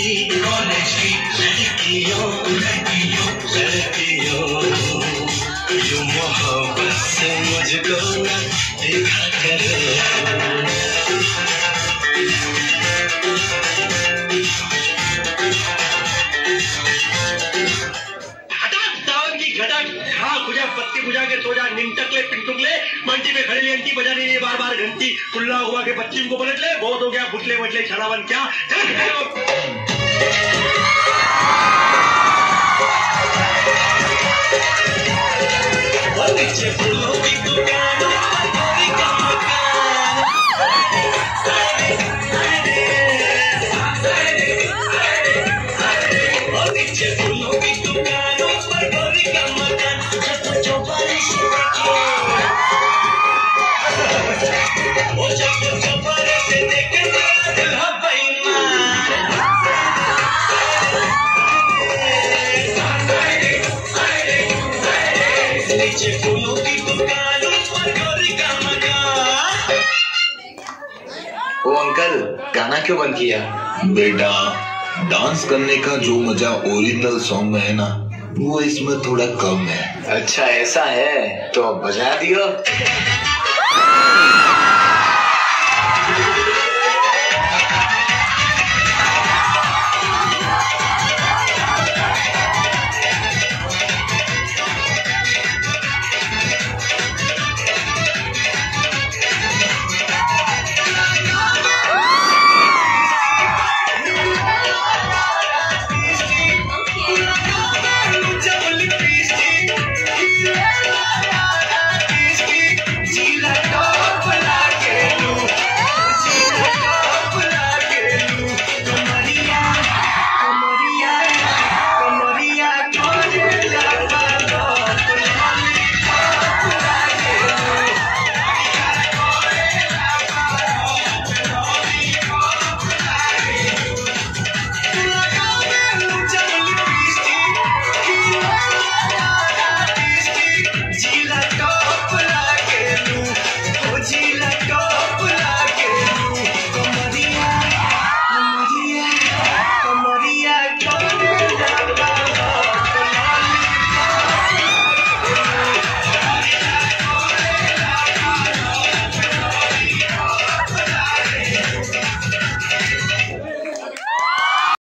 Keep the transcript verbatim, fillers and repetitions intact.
लड़कियों लड़कियों यूं मोहब्बत से मुझको न देखा करो। पत्ती बुझा के सो जा, निमटकले पिंटुकले मंटी में खड़ी अंटी बजाने नहीं बार बार घंटी, कुल्ला हुआ के बच्ची को पलट ले, बहुत हो गया बुटले बटले छलावन क्या। नीचे फूलों की दुकान का मकान, नीचे फूलों की दुकान पर गोरी का मकान, जो बारिश वो जब जो बारिश देखे दिल हो बेईमान। नीचे फूलों की दुकान पर गोरी का मकान। ओ अंकल, गाना क्यों बंद किया? बेटा, डांस करने का जो मजा ओरिजिनल सॉन्ग में है ना, वो इसमें थोड़ा कम है। अच्छा ऐसा है, तो अब बजा दियो।